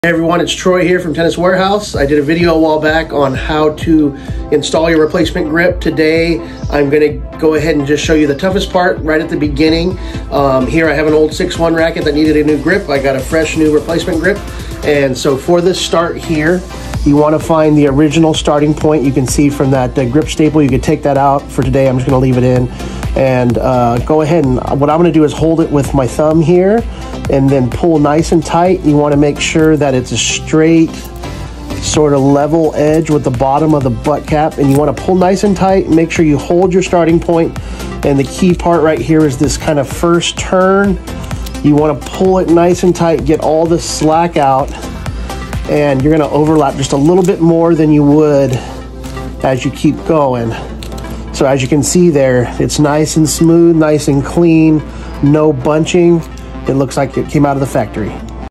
Hey everyone, it's Troy here from Tennis Warehouse. I did a video a while back on how to install your replacement grip. Today I'm going to go ahead and just show you the toughest part right at the beginning. Here I have an old 6-1 racket that needed a new grip. I got a fresh new replacement grip. And so for this start here, you want to find the original starting point. You can see from that grip staple, you could take that out. For today I'm just going to leave it in. And go ahead and what I'm going to do is hold it with my thumb here and then pull nice and tight. You want to make sure that it's a straight sort of level edge with the bottom of the butt cap, and you want to pull nice and tight. Make sure you hold your starting point, and the key part right here is this kind of first turn. You want to pull it nice and tight, get all the slack out, and you're going to overlap just a little bit more than you would as you keep going. So as you can see there, it's nice and smooth, nice and clean, no bunching. It looks like it came out of the factory.